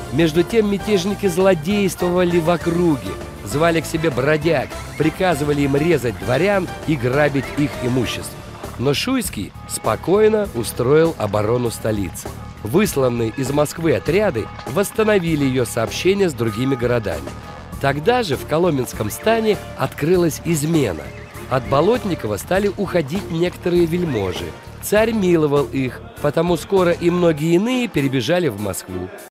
Между тем мятежники злодействовали в округе, звали к себе бродяг, приказывали им резать дворян и грабить их имущество. Но Шуйский спокойно устроил оборону столицы. Высланные из Москвы отряды восстановили ее сообщения с другими городами. Тогда же в Коломенском стане открылась измена. От Болотникова стали уходить некоторые вельможи. Царь миловал их, потому скоро и многие иные перебежали в Москву.